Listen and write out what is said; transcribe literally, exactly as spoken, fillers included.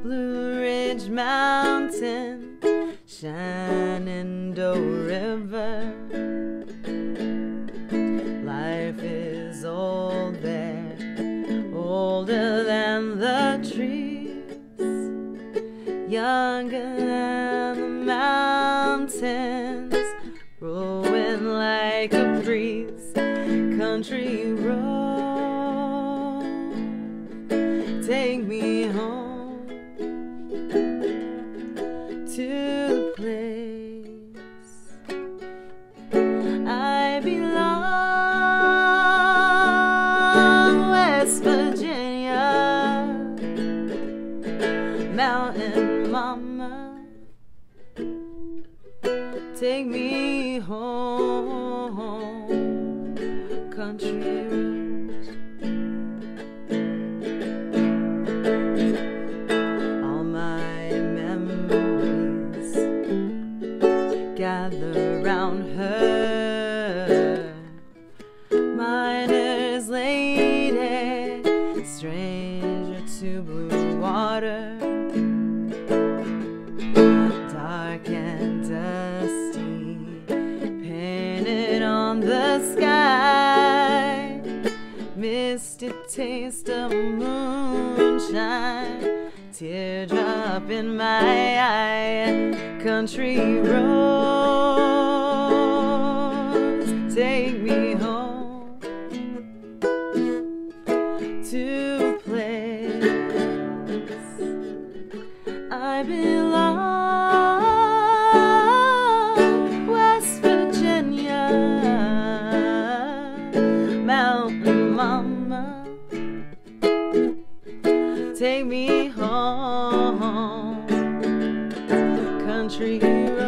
Blue Ridge Mountain, Shenandoah River. Life is old there, older than the trees, younger than the mountains, rolling like a breeze. Country road, take me home to the place I belong. West Virginia, mountain mama, take me home. Country roads, all my memories gather round her. Miner's lady, stranger to blue water, dark and dusty, painted on the sky, misty taste of moonshine, teardrop in my eye. Country roads, take me home to a place I belong. West Virginia, mountain mama, take me home. Country road.